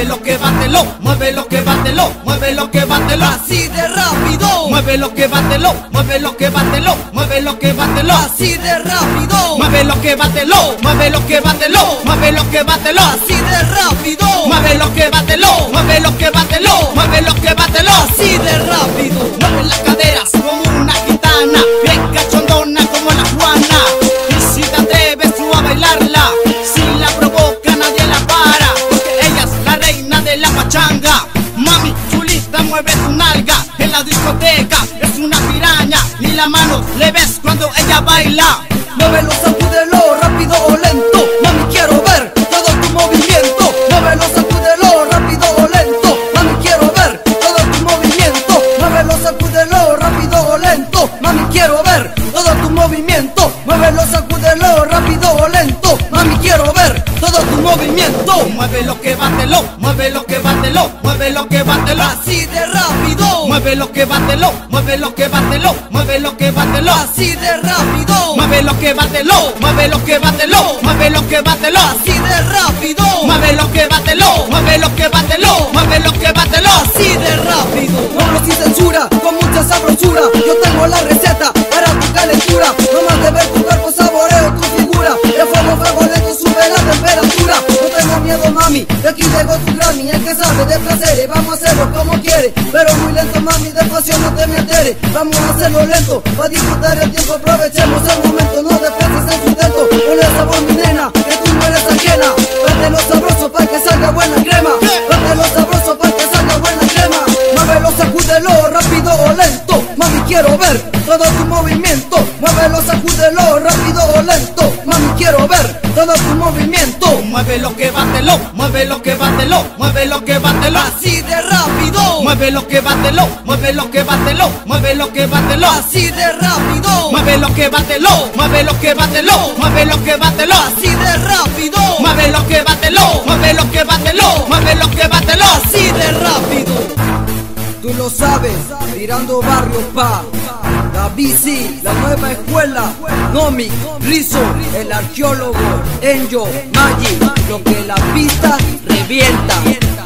Muévelo que bátelo, muévelo que bátelo, muévelo que bátelo, así de rápido. Muévelo que bátelo, muévelo que bátelo, muévelo que bátelo, así de rápido. Muévelo que bátelo, muévelo que bátelo, muévelo que bátelo, así de rápido. Muévelo que bátelo, muévelo que bátelo, muévelo que bátelo, así de rápido. Mueve las caderas como una gitana, bien cachondona como la Juana. Y si te atreves tú a bailarla, si la provoca nadie la para, porque ella es la reina de la pachanga. Mami chulita, mueve tu nalga en la discoteca, es una piraña, ni la mano le ves cuando ella baila. Muévelo, sacúdelo, rápido o lento, mami quiero ver todo tu movimiento. Muévelo, sacúdelo, rápido o lento, mami quiero ver todo tu movimiento. Muévelo, sacúdelo, rápido o lento, mami quiero ver todo tu movimiento. Muévelo, sacúdelo, rápido o lento, mami quiero ver todo tu movimiento. Muévelo que bátelo, muévelo que bátelo, muévelo que bátelo, Así de rápido, muévelo que bátelo, muévelo que bátelo, muévelo que bátelo, así de rápido, muévelo que bátelo, muévelo que bátelo, muévelo que bátelo, así de rápido, muévelo que bátelo, muévelo que bátelo, muévelo que bátelo, así de rápido. Muévelo sin censura, con mucha sabrosura. Yo tengo la receta para tu calentura. No más de ver tu cuerpo, saboreo tu figura. De fuego, fuego lento sube la temperatura. No tengo miedo, mami, de aquí llegó tu Grammy. El que sabe de placeres, vamos a hacerlo como quiere. Pero muy lento, mami, despacio, no te me alteres. Vamos a hacerlo lento, para disfrutar el tiempo. Aprovechemos el momento, no desprecies el sustento. Con el sabor, mi nena, que tú no eres ajena. Dátelo sabroso para que salga buena crema. Dátelo sabroso para que salga buena crema. Muévelo, sacúdelo, rápido o lento, mami quiero ver todo tu movimiento. Muévelo, sacúdelo, rápido o lento, mami quiero ver todo tu movimiento. muévelo que bátelo, muévelo que bátelo, muévelo que bátelo, Así de rápido, muévelo que bátelo, muévelo que bátelo, muévelo que bátelo, así de rápido, muévelo que bátelo, muévelo que bátelo, muévelo que bátelo, así de rápido, muévelo que bátelo, muévelo que bátelo, muévelo que bátelo, así de rápido. Tú lo sabes, tirando barrio pa la bici, la nueva escuela, Nomi, Rizzo, el arqueólogo, Enjo, Magic, lo que la pista revienta.